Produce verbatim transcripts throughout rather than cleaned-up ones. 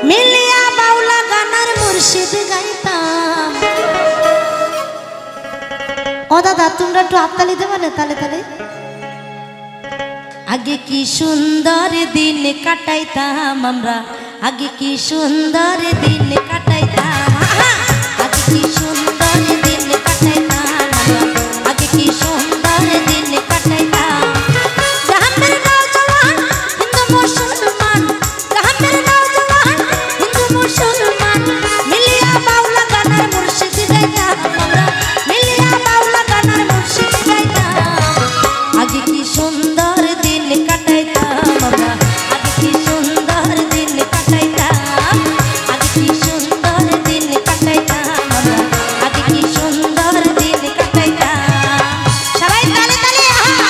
মিলিয়া বাউলা গানার মুর্শিদ গাইতাম। ও দাদা তোমরা একটু হাততালি দেবে না? তালে তালে। আগে কি সুন্দর দিন কাটাইতাম আমরা, আগে কি সুন্দর দিন কাটাইতাম, আগে কি সুন্দর দিন কাটাইতাম আমরা, আগে কি সুন্দর দিন কাটাইতাম। জাহানের নওজওয়ান হিন্দু মুসলমান, জাহানের নওজওয়ান হিন্দু মুসলমান, মিলিয়া বাউলা গানার মুর্শিদ গাইতাম আমরা, মিলিয়া বাউলা গানার মুর্শিদ গাইতাম। আগে কি সুন্দর দিন কাটাইতাম আমরা, আগে কি সুন্দর দিন কাটাইতাম, আগে কি সুন্দর দিন কাটাইতাম আমরা, আগে কি সুন্দর দিন কাটাইতাম। সবাই তালে তালে আহা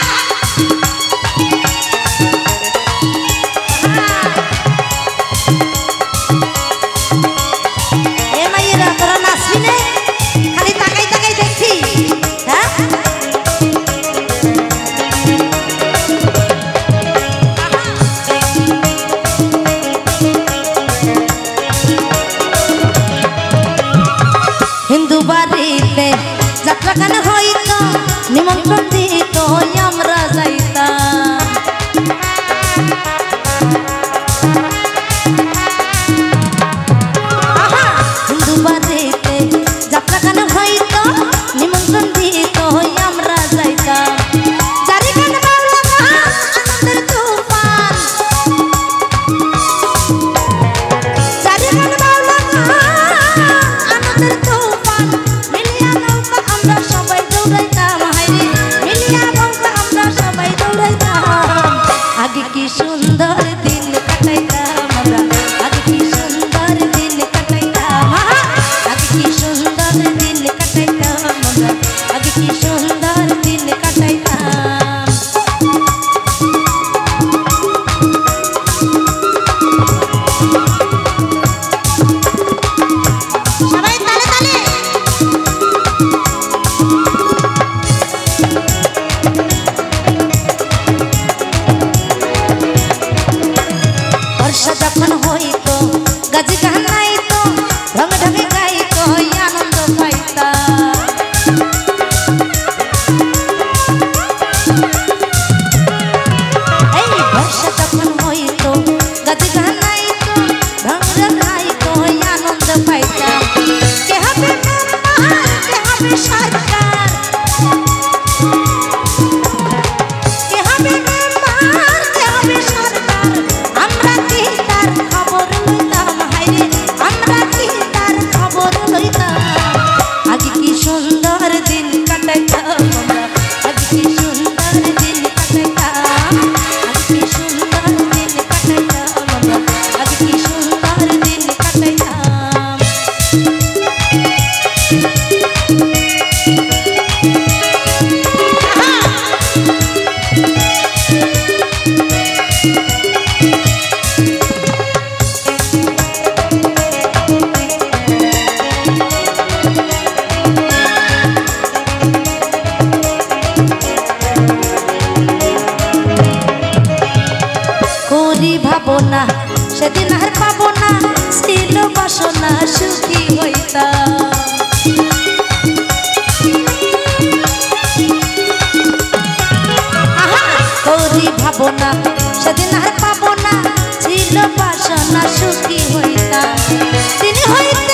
এ মাইয়েরা তোরা নাচবি না? খালি তাকাই তাকাই দেখছি। হ্যাঁ হিন্দু বাড়িতে যাত্রা গান হইত, নিমন্ত্রণ দিত আমরা যাইতাম। হিন্দু বাড়িতে যাত্রা গান হইত, নিমন্ত্রণ দিত আমরা যাইতাম। জারি গান বাউলা গান আনন্দের তুফান, জারি গান বাউলা গান আনন্দের তুফান, মিলিয়া নৌকা আমরা সবাই দৌড়াইতাম। হায়রে মিলিয়া নৌকা আমরা সবাই দৌড়াইতাম। আগে কি সুন্দর দিন কাটাইতাম আমরা, আগে কি সুন্দর দিন কাটাইতাম, আগে কি সুন্দর দিন কাটাইতাম আমরা, আগে কি সুন্দর দিন কাটাইতাম। সবাই তালে তালে। বর্ষা যখন হইত গাজি গান নাইত, ঢঙে ঢঙে গাইত আনন্দ পাইতাম। এই বর্ষা যখন হইত গাজি গান নাইত, ঢঙে গাইত আনন্দ পাইতাম। কে হবে মেম্বার, কে হবে সরকার, কে হবে মেম্বার, কে হবে সরকার, আমরা কি তার খবর লইতাম। হায়রে আমরা কি তার খবর লইতাম। আগে কি সুন্দর দিন কাটাইতাম আমরা, আগে কি সুন্দর দিন কাটাইতাম, আগে কি সুন্দর দিন কাটাইতাম আমরা, আগে কি সুন্দর দিন কাটাইতাম। করি ভাবনা সেদিন আর পাবো না, ছিল বাসনা সুখী হইতাম। করি ভাবনা সেদিন আর পাবো না, ছিল বাসনা সুখী হইতাম। তিনি হইত